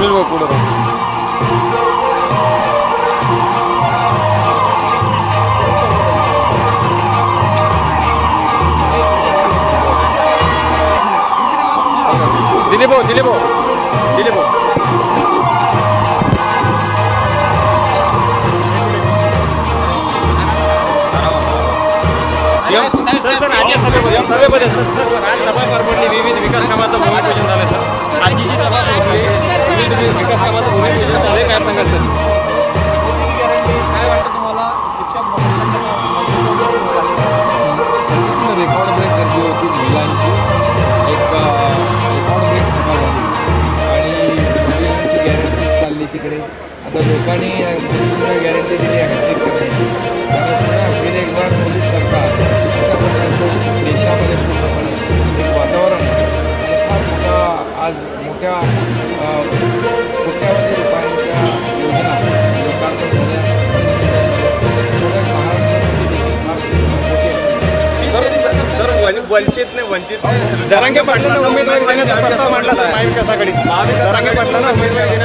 सुनील भाऊ पुढे दिलीप भाऊ दिलीप भाऊ दिलीप भाऊ सभेमध्ये सर आज सभा पार पडली विविध विकास कामाचं भूमिपूजन झालं सर आजची जी सभा विविध विकास कामाचं भूमिपूजन झाले काय सांगाल सर काय वाटतं तुम्हाला रेकॉर्ड ब्रेक गर्दी होती महिलांची एक रेकॉर्ड ब्रेक सभा झाली आणि महिलांची गॅरंटी चालली तिकडे आता लोकांनी पूर्ण गॅरंटी दिली हॅट्रिक करण्याची त्यामुळे फिर एक बार मोदी सरकार अशा प्रकारचं देशामध्ये पूर्णपणे एक वातावरण आहे आणि फार मोठा आज मोठ्या कोट्यावधी रुपयांच्या योजना लोकार्पण झाल्या महाराष्ट्रासाठी देखील फार मोठी आहे. सर वंचित जरांगे पाटलांना उमेदवारी देण्याचा प्रस्ताव मांडला महाविकास आघाडीत जरांगे पाटलांना उमेदवारी